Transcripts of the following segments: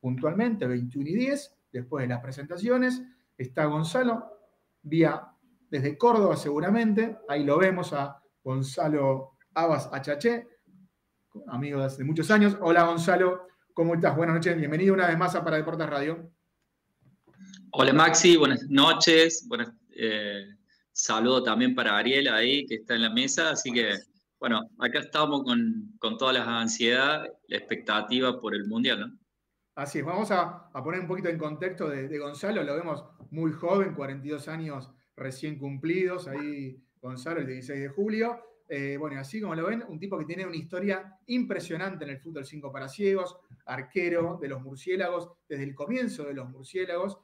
puntualmente, 21:10, después de las presentaciones. Está Gonzalo, desde Córdoba seguramente, ahí lo vemos a Gonzalo Abas Achaché, amigo de hace muchos años. Hola Gonzalo, ¿cómo estás? Buenas noches, bienvenido una vez más a Para Deportes Radio. Hola Maxi, buenas noches. Saludo también para Ariel ahí, que está en la mesa. Así que, bueno, acá estamos con todas las ansiedades, la expectativa por el Mundial, ¿no? Así es, vamos a poner un poquito en contexto de Gonzalo. Lo vemos muy joven, 42 años recién cumplidos. Ahí Gonzalo, el 16 de julio. Bueno, así como lo ven, un tipo que tiene una historia impresionante en el fútbol 5 para ciegos, arquero de los murciélagos desde el comienzo de los murciélagos,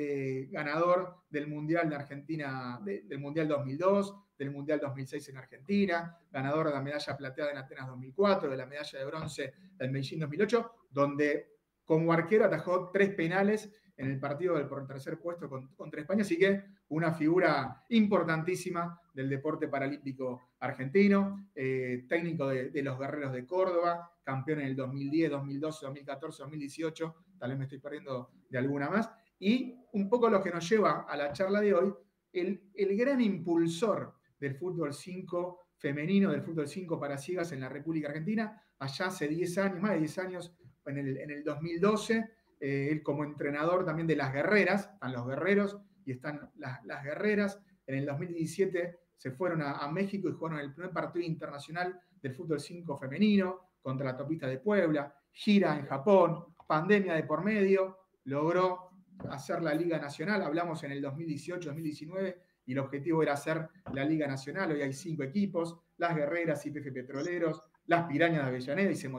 ganador del Mundial de Argentina, del Mundial 2002, del Mundial 2006 en Argentina, ganador de la medalla plateada en Atenas 2004, de la medalla de bronce en Beijing 2008, donde como arquero atajó 3 penales en el partido por el tercer puesto contra España, así que una figura importantísima del deporte paralímpico argentino, técnico de los Guerreros de Córdoba, campeón en el 2010, 2012, 2014, 2018, tal vez me estoy perdiendo de alguna más, y un poco lo que nos lleva a la charla de hoy, el gran impulsor del fútbol 5 femenino, del fútbol 5 para ciegas en la República Argentina, allá hace 10 años, más de 10 años, en el 2012, él como entrenador también de las guerreras, están los guerreros y están las guerreras. En el 2017 se fueron a México y jugaron el primer partido internacional del fútbol 5 femenino contra la Topista de Puebla, gira en Japón, pandemia de por medio, logró hacer la Liga Nacional, hablamos en el 2018-2019, y el objetivo era hacer la Liga Nacional. Hoy hay 5 equipos, las Guerreras, YPF Petroleros, las Pirañas de Avellaneda, y se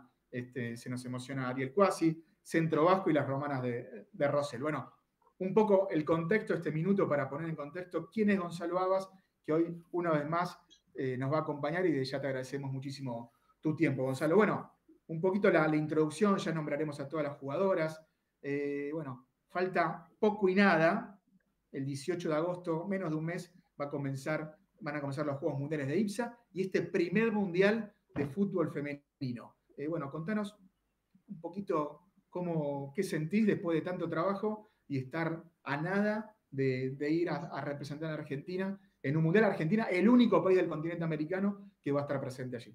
nos emociona Ariel Cuasi, Centro Vasco y las Romanas de Rosell. Bueno, un poco el contexto, este minuto para poner en contexto quién es Gonzalo Abas, que hoy una vez más nos va a acompañar, y ya te agradecemos muchísimo tu tiempo, Gonzalo. Bueno, un poquito la introducción, ya nombraremos a todas las jugadoras. Bueno, falta poco y nada. El 18 de agosto, menos de un mes, van a comenzar los Juegos Mundiales de IPSA y este primer Mundial de fútbol femenino. Bueno, contanos un poquito qué sentís después de tanto trabajo y estar a nada de ir a representar a Argentina en un Mundial. Argentina, el único país del continente americano que va a estar presente allí.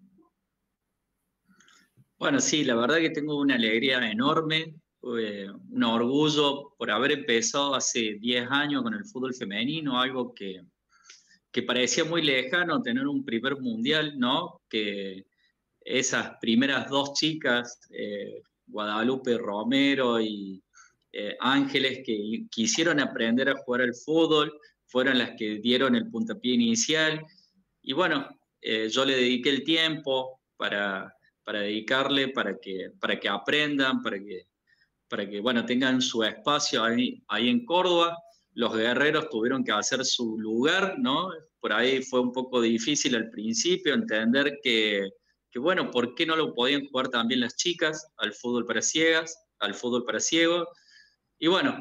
Bueno, sí, la verdad que tengo una alegría enorme, un orgullo por haber empezado hace 10 años con el fútbol femenino, algo que parecía muy lejano, tener un primer mundial, ¿no? Que esas primeras 2 chicas, Guadalupe Romero y Ángeles, que quisieron aprender a jugar al fútbol, fueron las que dieron el puntapié inicial. Y bueno, yo le dediqué el tiempo para dedicarle, para que aprendan, para que bueno, tengan su espacio ahí en Córdoba. Los guerreros tuvieron que hacer su lugar, ¿no? Por ahí fue un poco difícil al principio entender que bueno, ¿por qué no lo podían jugar también las chicas al fútbol para ciegas, al fútbol para ciegos? Y bueno,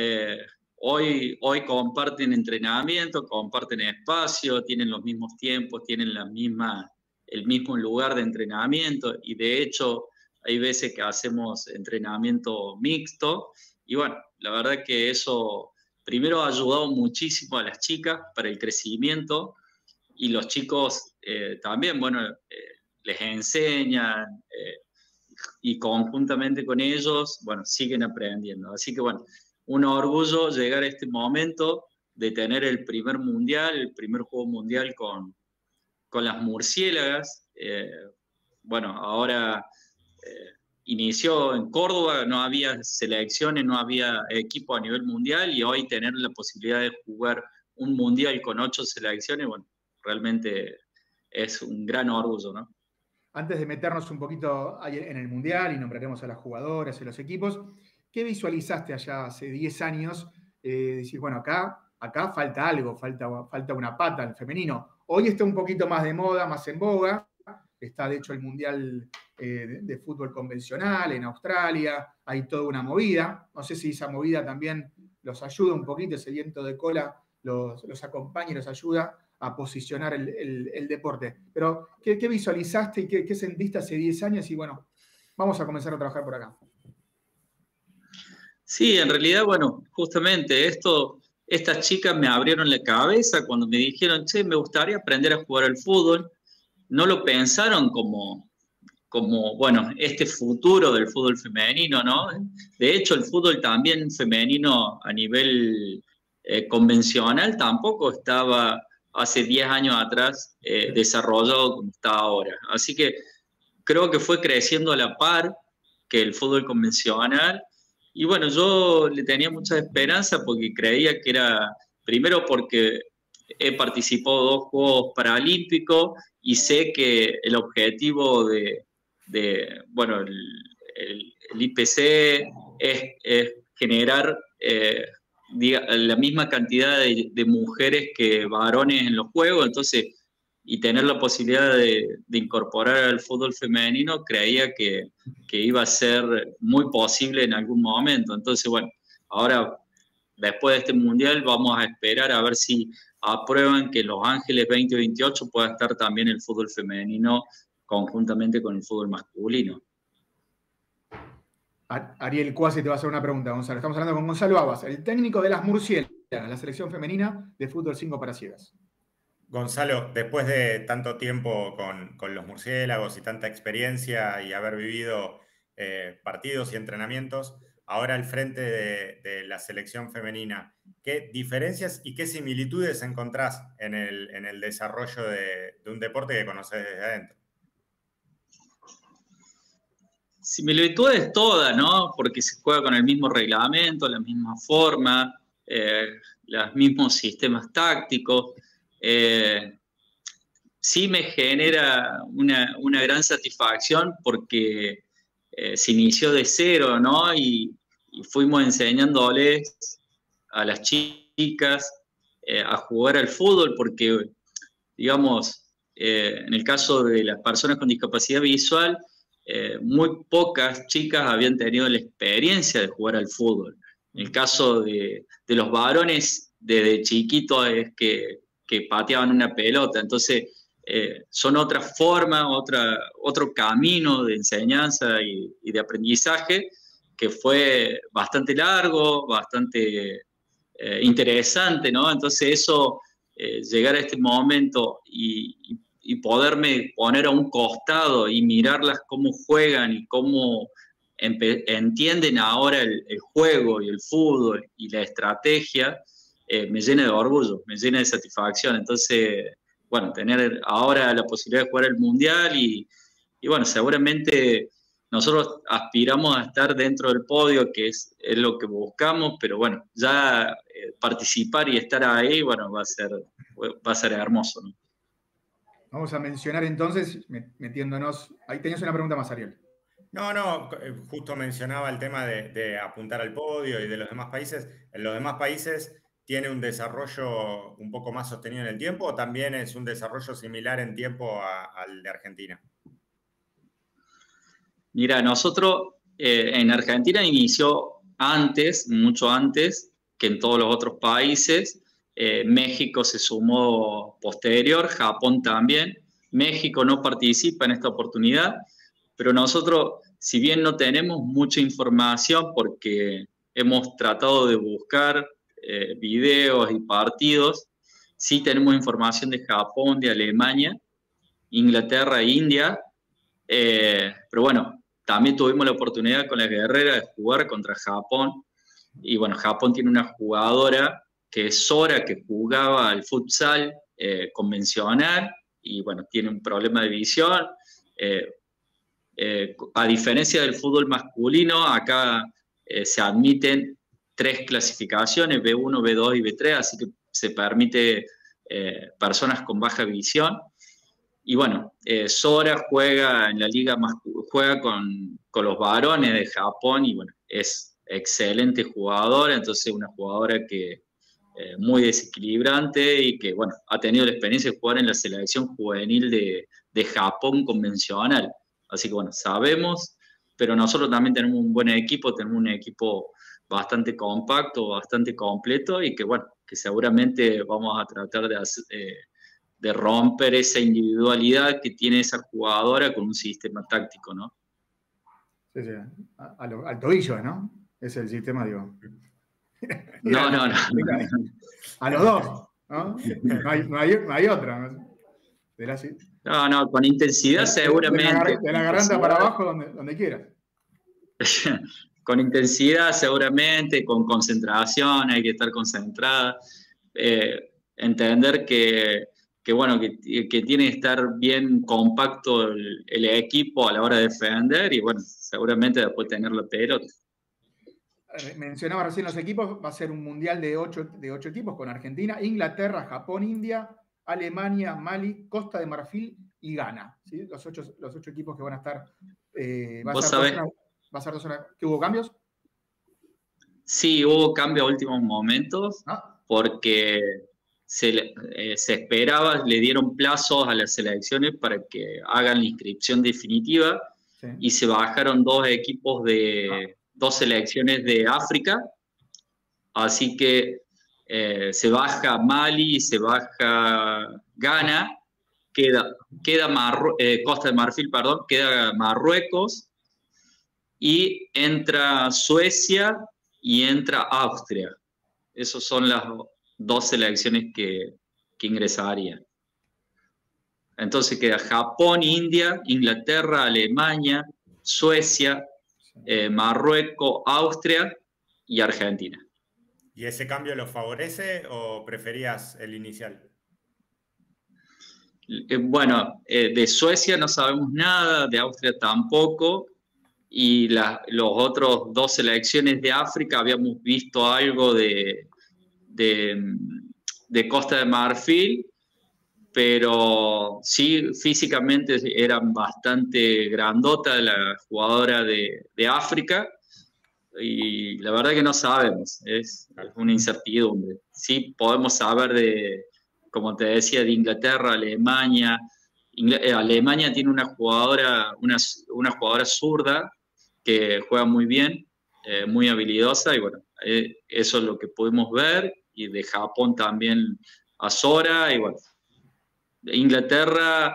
hoy comparten entrenamiento, comparten espacio, tienen los mismos tiempos, tienen el mismo lugar de entrenamiento, y de hecho hay veces que hacemos entrenamiento mixto, y bueno, la verdad que eso primero ha ayudado muchísimo a las chicas para el crecimiento, y los chicos también, bueno, les enseñan y conjuntamente con ellos, bueno, siguen aprendiendo. Así que bueno, un orgullo llegar a este momento de tener el primer mundial, el primer juego mundial con las murciélagas. Bueno, ahora inició en Córdoba, no había selecciones, no había equipo a nivel mundial, y hoy tener la posibilidad de jugar un mundial con 8 selecciones, bueno, realmente es un gran orgullo, ¿no? Antes de meternos un poquito en el Mundial y nombraremos a las jugadoras y los equipos, ¿qué visualizaste allá hace 10 años? Decir, bueno, acá falta algo, falta una pata al femenino. Hoy está un poquito más de moda, más en boga. Está, de hecho, el Mundial de fútbol convencional en Australia. Hay toda una movida. No sé si esa movida también los ayuda un poquito, ese viento de cola los acompaña y los ayuda a posicionar el deporte. Pero, ¿qué visualizaste y qué sentiste hace 10 años? Y bueno, vamos a comenzar a trabajar por acá. Sí, en realidad, bueno, justamente estas chicas me abrieron la cabeza cuando me dijeron, che, me gustaría aprender a jugar al fútbol. No lo pensaron como, bueno, este futuro del fútbol femenino, ¿no? De hecho, el fútbol también femenino a nivel convencional tampoco estaba hace 10 años atrás desarrollado como está ahora. Así que creo que fue creciendo a la par que el fútbol convencional. Y bueno, yo le tenía mucha esperanza porque creía que era, primero porque he participado en 2 Juegos Paralímpicos y sé que el objetivo bueno, el IPC es generar la misma cantidad de mujeres que varones en los Juegos, entonces y tener la posibilidad de incorporar al fútbol femenino, creía que iba a ser muy posible en algún momento. Entonces, bueno, ahora, después de este mundial, vamos a esperar a ver si aprueban que Los Ángeles 2028 pueda estar también el fútbol femenino conjuntamente con el fútbol masculino. Ariel Cuasi te va a hacer una pregunta, Gonzalo. Estamos hablando con Gonzalo Abas, el técnico de las Murciélagas, la selección femenina de fútbol 5 para ciegas. Gonzalo, después de tanto tiempo con los murciélagos y tanta experiencia y haber vivido partidos y entrenamientos, ahora al frente de la selección femenina, ¿qué diferencias y qué similitudes encontrás en el desarrollo de un deporte que conocés desde adentro? Similitudes todas, ¿no? Porque se juega con el mismo reglamento, la misma forma, los mismos sistemas tácticos. Sí me genera una gran satisfacción porque se inició de cero, ¿no? Y fuimos enseñándoles a las chicas a jugar al fútbol porque, digamos, en el caso de las personas con discapacidad visual, muy pocas chicas habían tenido la experiencia de jugar al fútbol. En el caso de los varones, desde chiquitos es que pateaban una pelota. Entonces, son otra forma, otro camino de enseñanza y de aprendizaje que fue bastante largo, bastante interesante, ¿no? Entonces eso, llegar a este momento y poderme poner a un costado y mirarlas cómo juegan y cómo entienden ahora el juego y el fútbol y la estrategia, me llena de orgullo, me llena de satisfacción. Entonces, bueno, tener ahora la posibilidad de jugar el Mundial y bueno, seguramente nosotros aspiramos a estar dentro del podio, que es lo que buscamos, pero bueno, ya participar y estar ahí, bueno, va a ser hermoso, ¿no? Vamos a mencionar entonces, metiéndonos. Ahí tenías una pregunta más, Ariel. No, justo mencionaba el tema de apuntar al podio y de los demás países. ¿En los demás países tiene un desarrollo un poco más sostenido en el tiempo o también es un desarrollo similar en tiempo al de Argentina? Mira, nosotros en Argentina inició antes, mucho antes que en todos los otros países. México se sumó posterior, Japón también. México no participa en esta oportunidad, pero nosotros, si bien no tenemos mucha información porque hemos tratado de buscar videos y partidos, sí tenemos información de Japón, de Alemania, Inglaterra e India. Pero bueno, también tuvimos la oportunidad con las guerreras de jugar contra Japón. Y bueno, Japón tiene una jugadora que es Sora, que jugaba al futsal convencional y bueno, tiene un problema de visión. A diferencia del fútbol masculino, acá se admiten 3 clasificaciones, B1, B2 y B3, así que se permite personas con baja visión. Y bueno, Sora juega en la liga juega con los varones de Japón y bueno, es excelente jugadora, entonces una jugadora que muy desequilibrante y que bueno, ha tenido la experiencia de jugar en la selección juvenil de Japón convencional. Así que bueno, sabemos, pero nosotros también tenemos un buen equipo, tenemos un equipo bastante compacto, bastante completo y que bueno, que seguramente vamos a tratar de romper esa individualidad que tiene esa jugadora con un sistema táctico, ¿no? Sí, sí. Al tobillo, ¿no? Es el sistema, digo. No. A los dos, ¿no? No hay otra. No, con intensidad seguramente. De la garganta para abajo, donde quieras. Con intensidad seguramente, con concentración, hay que estar concentrada. Entender que tiene que estar bien compacto el equipo a la hora de defender y bueno, seguramente después tener la pelota. Mencionaba recién los equipos, va a ser un mundial de 8 equipos con Argentina, Inglaterra, Japón, India, Alemania, Mali, Costa de Marfil y Ghana. ¿Sí? Los ocho equipos que van a estar. Va a ser 2 horas. ¿Que hubo cambios? Sí, hubo cambios a últimos momentos porque se esperaba, le dieron plazos a las selecciones para que hagan la inscripción definitiva y se bajaron 2 equipos de 2 selecciones de África, así que se baja Mali, se baja Ghana, queda Costa de Marfil, perdón, queda Marruecos y entra Suecia y entra Austria. Esas son las 2 selecciones que ingresarían. Entonces queda Japón, India, Inglaterra, Alemania, Suecia, Marruecos, Austria y Argentina. ¿Y ese cambio lo favorece o preferías el inicial? Bueno, de Suecia no sabemos nada, de Austria tampoco, y los otros 2 selecciones de África habíamos visto algo de Costa de Marfil, pero sí, físicamente eran bastante grandotas las jugadoras de África, y la verdad que no sabemos, es una incertidumbre. Sí podemos saber como te decía, de Inglaterra, Alemania. Alemania tiene una jugadora zurda que juega muy bien, muy habilidosa, y bueno, eso es lo que pudimos ver, y de Japón también a Sora, y bueno, de Inglaterra,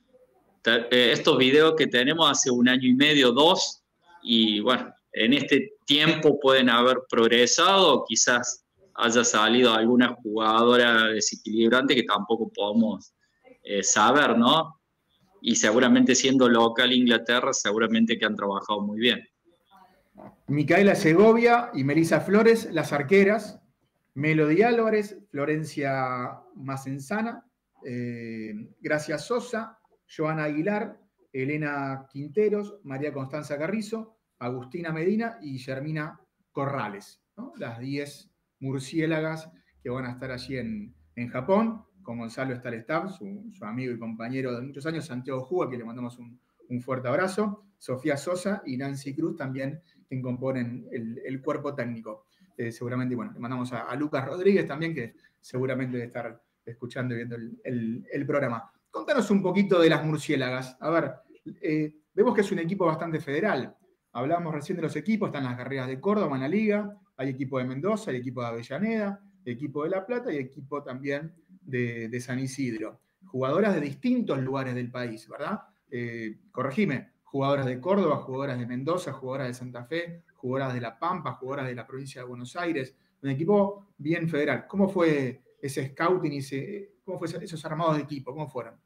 estos videos que tenemos hace 1 año y medio, 2, y bueno, en este tiempo pueden haber progresado, quizás haya salido alguna jugadora desequilibrante que tampoco podemos saber, ¿no? Y seguramente siendo local Inglaterra, seguramente que han trabajado muy bien. Micaela Segovia y Melissa Flores, las arqueras. Melody Álvarez, Florencia Macenzana, Gracia Sosa, Joana Aguilar, Elena Quinteros, María Constanza Carrizo, Agustina Medina y Germina Corrales, ¿no? Las 10 murciélagas que van a estar allí en Japón. Con Gonzalo está el staff, su amigo y compañero de muchos años, Santiago Juga, que le mandamos un fuerte abrazo, Sofía Sosa y Nancy Cruz también, quien componen el cuerpo técnico. Seguramente, bueno, le mandamos a Lucas Rodríguez también, que seguramente debe estar escuchando y viendo el programa. Contanos un poquito de las murciélagas. A ver, vemos que es un equipo bastante federal. Hablábamos recién de los equipos, están las Guerreras de Córdoba en la liga, hay equipo de Mendoza, hay equipo de Avellaneda, equipo de La Plata y equipo también de San Isidro. Jugadoras de distintos lugares del país, ¿verdad? Corregime, jugadoras de Córdoba, jugadoras de Mendoza, jugadoras de Santa Fe, jugadoras de La Pampa, jugadoras de la provincia de Buenos Aires, un equipo bien federal. ¿Cómo fue ese scouting cómo fue esos armados de equipo? ¿Cómo fueron?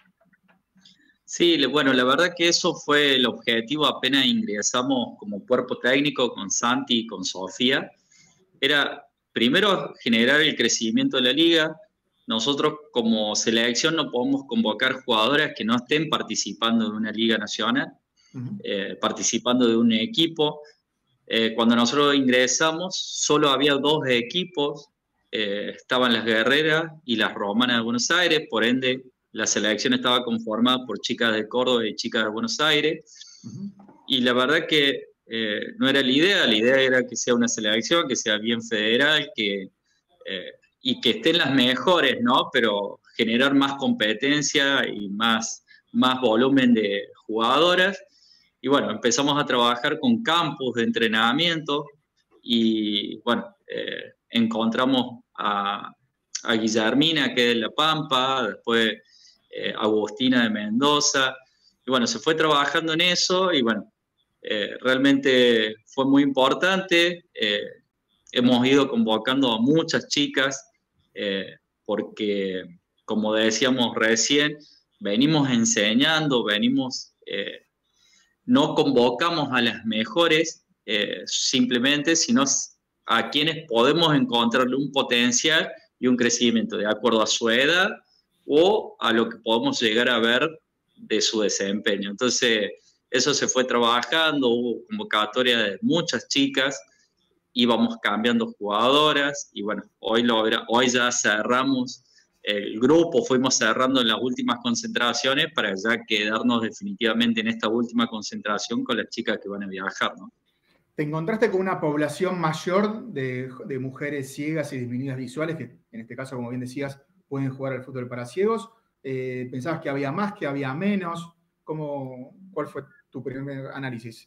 Sí, bueno, la verdad que eso fue el objetivo apenas ingresamos como cuerpo técnico con Santi y con Sofía. Era primero generar el crecimiento de la liga. Nosotros como selección no podemos convocar jugadoras que no estén participando de una liga nacional, participando de un equipo. Cuando nosotros ingresamos solo había 2 equipos, estaban las Guerreras y las Romanas de Buenos Aires, por ende la selección estaba conformada por chicas de Córdoba y chicas de Buenos Aires. Y la verdad que no era la idea era que sea una selección, que sea bien federal, y que estén las mejores, ¿no? Pero generar más competencia y más volumen de jugadoras. Y bueno, empezamos a trabajar con campus de entrenamiento y bueno, encontramos a Guillermina, que es de La Pampa, después Agustina de Mendoza, y bueno, se fue trabajando en eso y bueno, Realmente fue muy importante. Hemos ido convocando a muchas chicas porque, como decíamos recién, venimos enseñando, no convocamos a las mejores simplemente, sino a quienes podemos encontrarle un potencial y un crecimiento de acuerdo a su edad o a lo que podemos llegar a ver de su desempeño. Entonces, eso se fue trabajando, hubo convocatoria de muchas chicas, íbamos cambiando jugadoras y bueno, hoy ya cerramos el grupo, fuimos cerrando en las últimas concentraciones para ya quedarnos definitivamente en esta última concentración con las chicas que van a viajar, ¿no? ¿Te encontraste con una población mayor de mujeres ciegas y disminuidas visuales, que en este caso, como bien decías, pueden jugar al fútbol para ciegos? ¿Pensabas que había más, que había menos? ¿Cuál fue tu primer análisis?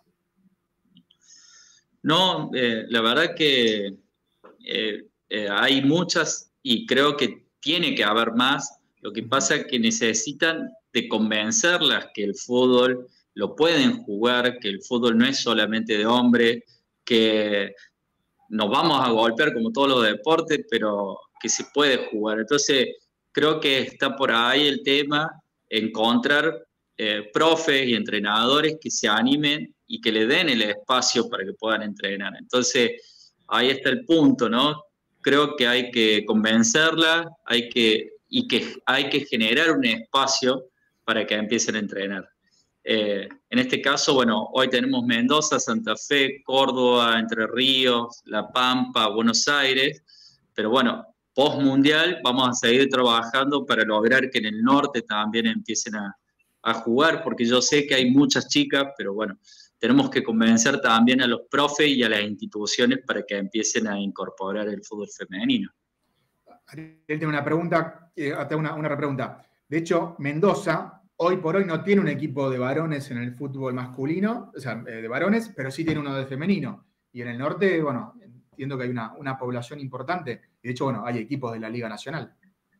No, la verdad que hay muchas y creo que tiene que haber más. Lo que pasa es que necesitan de convencerlas que el fútbol lo pueden jugar, que el fútbol no es solamente de hombre, que nos vamos a golpear como todos los deportes, pero que se puede jugar. Entonces, creo que está por ahí el tema, encontrar profes y entrenadores que se animen y que le den el espacio para que puedan entrenar. Entonces, ahí está el punto, ¿no? Creo que hay que convencerla, hay que generar un espacio para que empiecen a entrenar. En este caso, bueno, hoy tenemos Mendoza, Santa Fe, Córdoba, Entre Ríos, La Pampa, Buenos Aires, pero bueno, post-mundial vamos a seguir trabajando para lograr que en el norte también empiecen a jugar, porque yo sé que hay muchas chicas, pero bueno, tenemos que convencer también a los profes y a las instituciones para que empiecen a incorporar el fútbol femenino. Ariel tiene una pregunta, una repregunta. De hecho, Mendoza, hoy por hoy, no tiene un equipo de varones en el fútbol masculino, o sea, de varones, pero sí tiene uno de femenino. Y en el norte, bueno, entiendo que hay una población importante. Y de hecho, bueno, hay equipos de la Liga Nacional.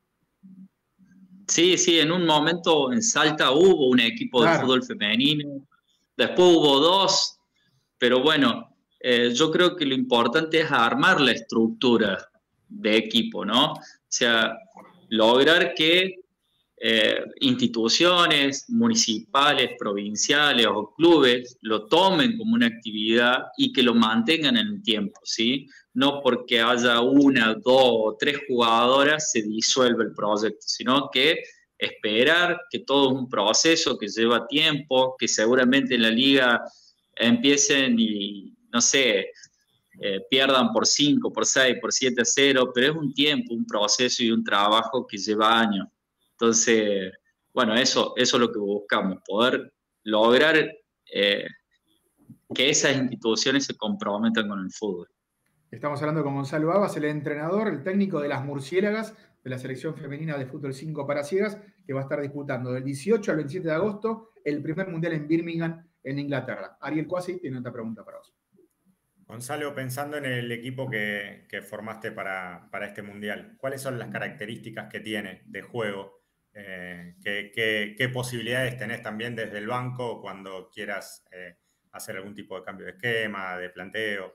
Sí, sí, en un momento en Salta hubo un equipo de fútbol femenino, después hubo dos, pero bueno, yo creo que lo importante es armar la estructura de equipo, ¿no? O sea, lograr que instituciones municipales, provinciales o clubes lo tomen como una actividad y que lo mantengan en el tiempo, ¿sí? No porque haya una, dos o tres jugadoras se disuelve el proyecto, sino que esperar que todo es un proceso que lleva tiempo, que seguramente en la liga empiecen y, no sé, pierdan por 5, por 6, por 7-0, pero es un tiempo, un proceso y un trabajo que lleva años. Entonces, bueno, eso es lo que buscamos, poder lograr que esas instituciones se comprometan con el fútbol. Estamos hablando con Gonzalo Abas, el entrenador, el técnico de las Murciélagas, de la selección femenina de fútbol 5 para ciegas, que va a estar disputando del 18 al 27 de agosto el primer mundial en Birmingham, en Inglaterra. Ariel Cuasi tiene otra pregunta para vos. Gonzalo, pensando en el equipo que formaste para este mundial, ¿cuáles son las características que tiene de juego? ¿Qué posibilidades tenés también desde el banco cuando quieras hacer algún tipo de cambio de esquema, de planteo?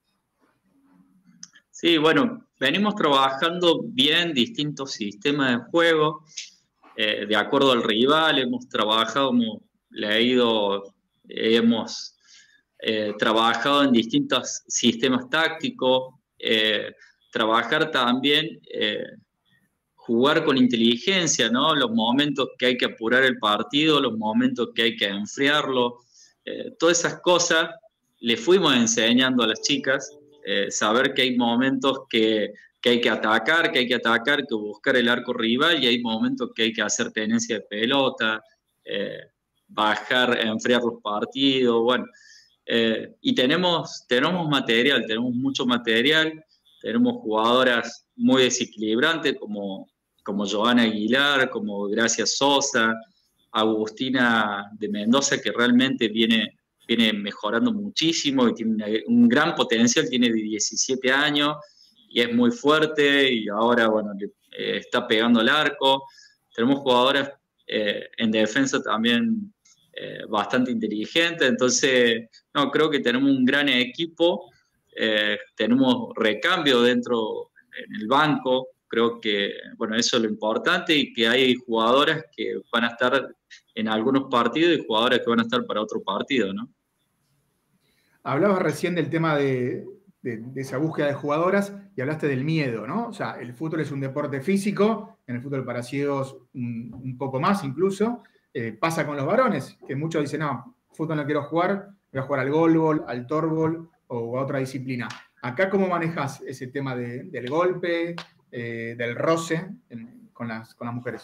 Sí, bueno, venimos trabajando bien distintos sistemas de juego, de acuerdo al rival, hemos trabajado, hemos leído, hemos trabajado en distintos sistemas tácticos, trabajar también, jugar con inteligencia, ¿no? Los momentos que hay que apurar el partido, los momentos que hay que enfriarlo, todas esas cosas le fuimos enseñando a las chicas, saber que hay momentos que hay que atacar, que buscar el arco rival, y hay momentos que hay que hacer tenencia de pelota, bajar, enfriar los partidos, bueno. Y tenemos material, tenemos mucho material, tenemos jugadoras muy desequilibrantes como Joana Aguilar, como Gracia Sosa, Agustina de Mendoza, que realmente viene mejorando muchísimo y tiene un gran potencial, tiene 17 años y es muy fuerte y ahora, bueno, está pegando el arco. Tenemos jugadoras en defensa también bastante inteligente. Entonces, no, creo que tenemos un gran equipo, tenemos recambio dentro en el banco. Creo que, bueno, eso es lo importante, y que hay jugadoras que van a estar en algunos partidos y jugadoras que van a estar para otro partido, ¿no? Hablabas recién del tema de esa búsqueda de jugadoras y hablaste del miedo, ¿no? O sea, el fútbol es un deporte físico, en el fútbol para ciegos un poco más incluso. Pasa con los varones, que muchos dicen, no, fútbol no quiero jugar, voy a jugar al goalball, al torball o a otra disciplina. Acá, ¿cómo manejas ese tema del golpe, del roce con las mujeres?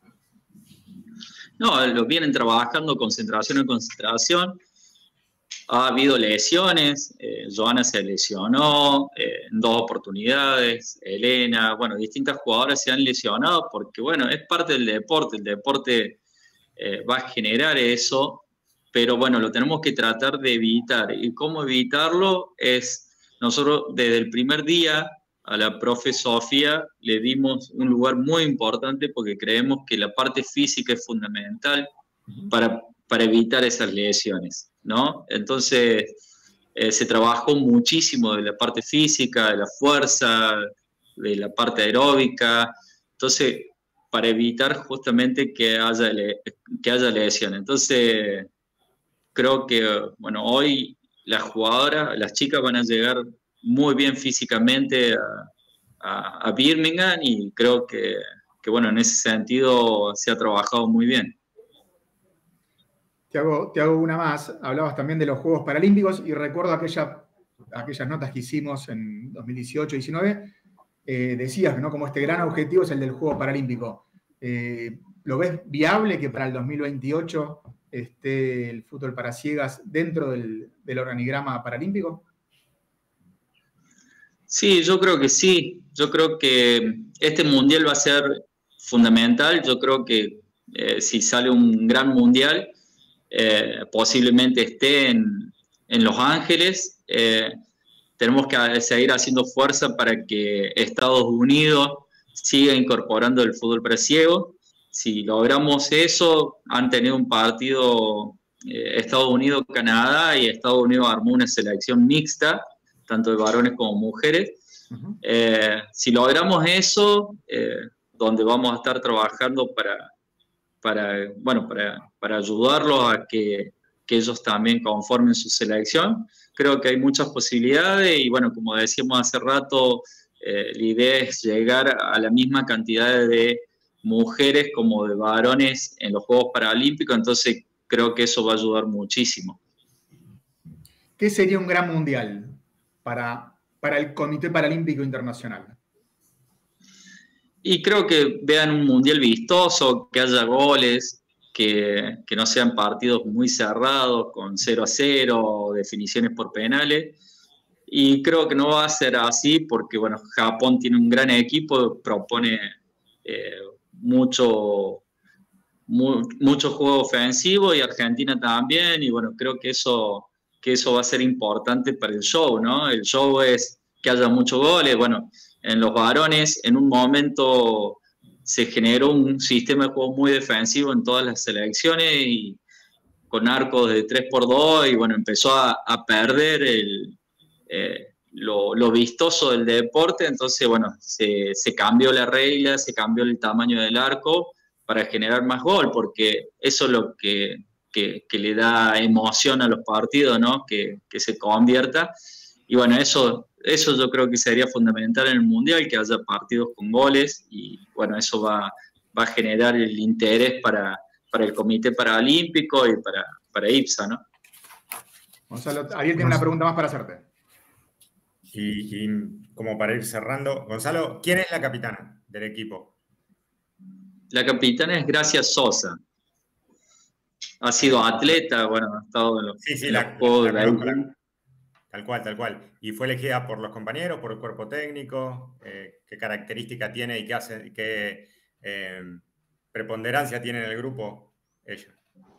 No, lo vienen trabajando concentración en concentración. Ha habido lesiones, Joana se lesionó en 2 oportunidades, Elena, bueno, distintas jugadoras se han lesionado porque, bueno, es parte del deporte, el deporte va a generar eso, pero bueno, lo tenemos que tratar de evitar. ¿Y cómo evitarlo? Es, nosotros desde el primer día a la profe Sofía le dimos un lugar muy importante porque creemos que la parte física es fundamental para evitar esas lesiones, ¿no? Entonces, se trabajó muchísimo de la parte física, de la fuerza, de la parte aeróbica. Entonces, para evitar justamente que haya lesiones. Entonces, creo que, bueno, hoy las jugadoras, las chicas van a llegar muy bien físicamente a Birmingham, y creo que, bueno, en ese sentido se ha trabajado muy bien. Te hago una más. Hablabas también de los Juegos Paralímpicos y recuerdo aquellas notas que hicimos en 2018-19. Decías, ¿no? Como este gran objetivo es el del Juego Paralímpico. ¿Lo ves viable que para el 2028 esté el fútbol para ciegas dentro del organigrama paralímpico? Sí, yo creo que sí. Yo creo que este mundial va a ser fundamental. Yo creo que si sale un gran mundial, posiblemente esté en Los Ángeles. Tenemos que seguir haciendo fuerza para que Estados Unidos siga incorporando el fútbol para ciegos. Si logramos eso, han tenido un partido Estados Unidos-Canadá, y Estados Unidos armó una selección mixta, tanto de varones como mujeres. Si logramos eso, donde vamos a estar trabajando para ayudarlos a que ellos también conformen su selección, creo que hay muchas posibilidades. Y bueno, como decíamos hace rato, la idea es llegar a la misma cantidad de mujeres como de varones en los Juegos Paralímpicos. Entonces creo que eso va a ayudar muchísimo. ¿Qué sería un gran mundial para el Comité Paralímpico Internacional? Y creo que vean un mundial vistoso, que haya goles, que no sean partidos muy cerrados, con 0-0, definiciones por penales. Y creo que no va a ser así porque, bueno, Japón tiene un gran equipo, propone mucho juego ofensivo, y Argentina también. Y bueno, creo que eso va a ser importante para el show, ¿no? El show es que haya muchos goles. Bueno, en los varones, en un momento se generó un sistema de juego muy defensivo en todas las selecciones, y con arcos de 3x2, y bueno, empezó a perder lo vistoso del deporte. Entonces, bueno, se cambió la regla, se cambió el tamaño del arco para generar más gol, porque eso es lo que le da emoción a los partidos, ¿no? Que se convierta. Y bueno, eso yo creo que sería fundamental en el Mundial, que haya partidos con goles, y bueno, eso va a generar el interés para el Comité Paralímpico y para IPSA, ¿no? Gonzalo, Ariel tiene una pregunta más para hacerte. Y como para ir cerrando, Gonzalo, ¿quién es la capitana del equipo? La capitana es Gracia Sosa. Ha sido atleta, bueno, ha estado en los juegos de ahí. Tal cual. ¿Y fue elegida por los compañeros, por el cuerpo técnico? ¿Qué característica tiene y qué preponderancia tiene en el grupo ella?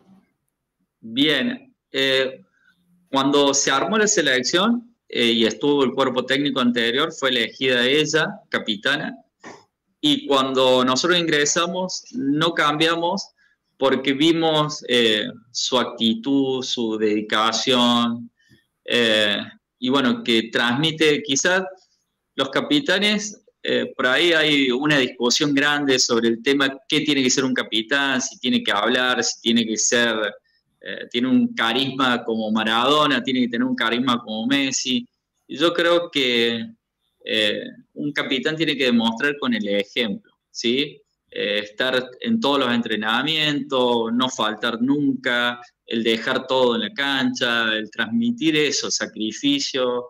Bien. Cuando se armó la selección y estuvo el cuerpo técnico anterior, fue elegida ella, capitana. Y cuando nosotros ingresamos, no cambiamos porque vimos su actitud, su dedicación, y bueno, que transmite quizás los capitanes. Por ahí hay una discusión grande sobre el tema qué tiene que ser un capitán, si tiene que hablar, si tiene que ser, tiene un carisma como Maradona, tiene que tener un carisma como Messi. Y yo creo que un capitán tiene que demostrar con el ejemplo, ¿sí? Estar en todos los entrenamientos, no faltar nunca, el dejar todo en la cancha, el transmitir eso, sacrificio,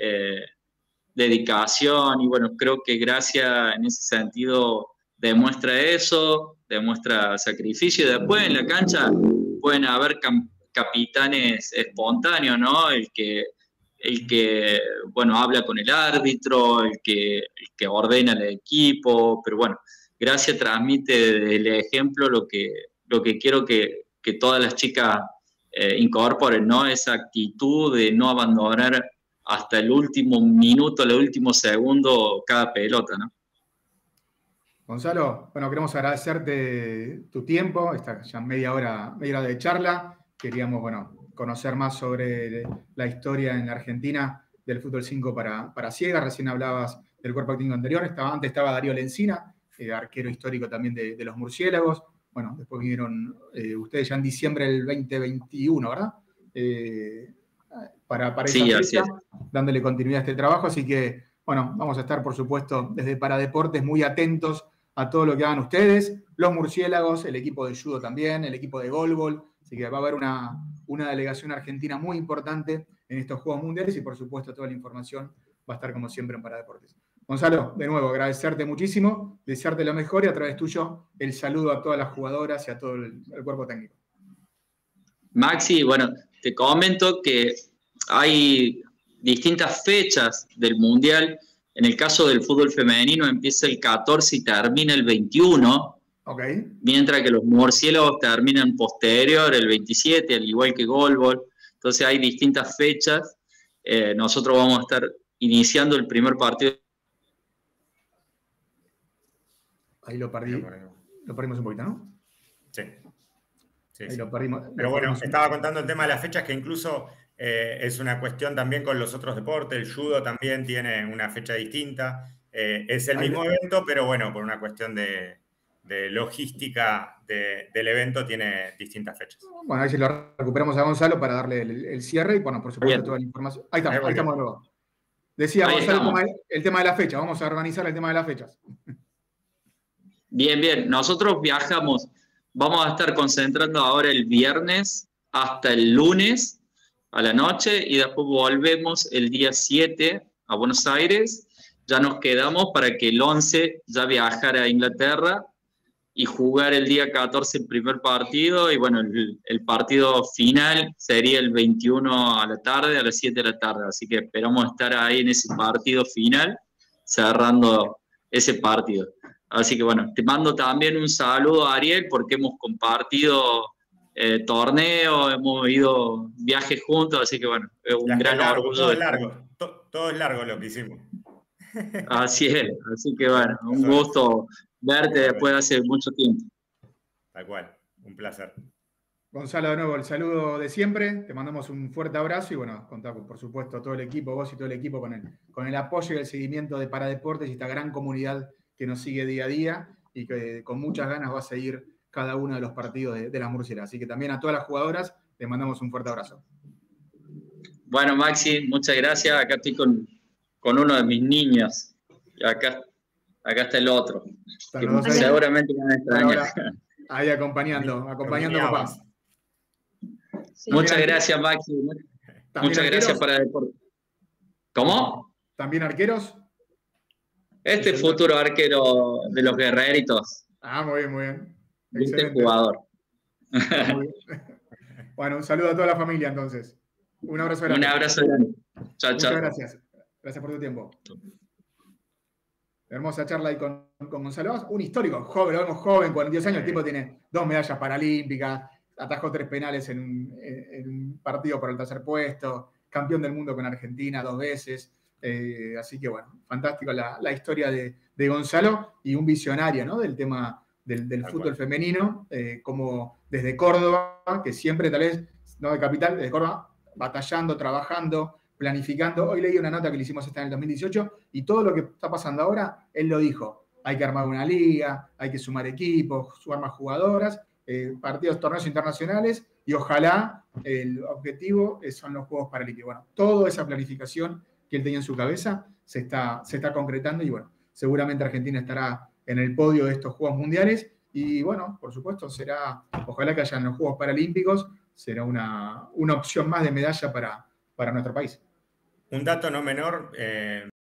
dedicación, y bueno, creo que Gracia en ese sentido demuestra eso, demuestra sacrificio, y después en la cancha pueden haber capitanes espontáneos, ¿no? El que, bueno, habla con el árbitro, el que ordena el equipo, pero bueno, Gracia transmite el ejemplo lo que quiero que todas las chicas incorporen, ¿no? Esa actitud de no abandonar hasta el último minuto, el último segundo, cada pelota, ¿no? Gonzalo, bueno, queremos agradecerte tu tiempo, esta ya media hora de charla. Queríamos, bueno, conocer más sobre la historia en la Argentina del fútbol 5 para ciegas. Recién hablabas del cuerpo técnico anterior, antes estaba Darío Lencina, arquero histórico también de los Murciélagos. Bueno, después vinieron ustedes ya en diciembre del 2021, ¿verdad? Para Sí, esa así fecha, es. dándole continuidad a este trabajo. Así que, bueno, vamos a estar, por supuesto, desde Paradeportes muy atentos a todo lo que hagan ustedes, los Murciélagos, el equipo de judo también, el equipo de goalball. Así que va a haber una delegación argentina muy importante en estos Juegos Mundiales y, por supuesto, toda la información va a estar, como siempre, en Paradeportes. Gonzalo, de nuevo, agradecerte muchísimo, desearte lo mejor y a través tuyo el saludo a todas las jugadoras y a todo el cuerpo técnico. Maxi, bueno, te comento que hay distintas fechas del Mundial. En el caso del fútbol femenino empieza el 14 y termina el 21, Okay. Mientras que los murciélagos terminan posterior, el 27, al igual que goalball. Entonces hay distintas fechas. Nosotros vamos a estar iniciando el primer partido. Ahí lo perdí. Lo perdimos un poquito, ¿no? Sí. Ahí lo perdimos. Pero bueno, estaba contando el tema de las fechas, que incluso es una cuestión también con los otros deportes. El judo también tiene una fecha distinta. Es el mismo evento, pero bueno, por una cuestión de logística del evento tiene distintas fechas. Bueno, ahí si lo recuperamos a Gonzalo para darle el cierre y, bueno, por supuesto, toda la información. Ahí estamos de nuevo. Decía Gonzalo el tema de la fecha. Vamos a organizar el tema de las fechas. Bien, bien. Nosotros viajamos. Vamos a estar concentrando ahora el viernes hasta el lunes a la noche y después volvemos el día 7 a Buenos Aires. Ya nos quedamos para que el 11 ya viajara a Inglaterra y jugar el día 14 el primer partido. Y bueno, el partido final sería el 21 a la tarde, a las 7 de la tarde. Así que esperamos estar ahí en ese partido final, cerrando ese partido. Así que bueno, te mando también un saludo, Ariel, porque hemos compartido torneos, hemos ido viajes juntos, así que bueno, es un gran orgullo. Todo es largo lo que hicimos. Así es, así que bueno, un gusto verte después de hace mucho tiempo. Tal cual, un placer. Gonzalo, de nuevo, el saludo de siempre, te mandamos un fuerte abrazo y bueno, contamos por supuesto todo el equipo, vos y todo el equipo con el apoyo y el seguimiento de Paradeportes y esta gran comunidad que nos sigue día a día y que con muchas ganas va a seguir cada uno de los partidos de las Murciélagos. Así que también a todas las jugadoras les mandamos un fuerte abrazo. Bueno, Maxi, muchas gracias. Acá estoy con uno de mis niños. Y acá está el otro. Que seguramente me van a extrañar. Ahí acompañando papás. Sí. Muchas gracias, Maxi. Muchas gracias para Deportes. ¿Cómo? ¿También arqueros? Este futuro arquero de los guerreritos. Ah, muy bien, muy bien. Excelente jugador. Muy bien. Bueno, un saludo a toda la familia entonces. Un abrazo grande. Un abrazo grande. Chao, chao. Muchas gracias. Gracias por tu tiempo. Hermosa charla ahí con Gonzalo. Un histórico, joven, lo vemos joven, 42 años. El tipo tiene 2 medallas paralímpicas, atajó 3 penales en un partido por el tercer puesto, campeón del mundo con Argentina 2 veces. Así que bueno, fantástico la historia de Gonzalo y un visionario, ¿no? Del tema del fútbol femenino, cómo desde Córdoba, que siempre tal vez, no de capital, desde Córdoba, batallando, trabajando, planificando. Hoy leí una nota que le hicimos esta en el 2018 y todo lo que está pasando ahora, él lo dijo. Hay que armar una liga, hay que sumar equipos, sumar más jugadoras, partidos, torneos internacionales y ojalá el objetivo son los Juegos Paralímpicos. Bueno, toda esa planificación que él tenía en su cabeza se está concretando y bueno, seguramente Argentina estará en el podio de estos Juegos Mundiales y bueno, por supuesto ojalá que haya en los Juegos Paralímpicos, será una opción más de medalla para nuestro país. Un dato no menor,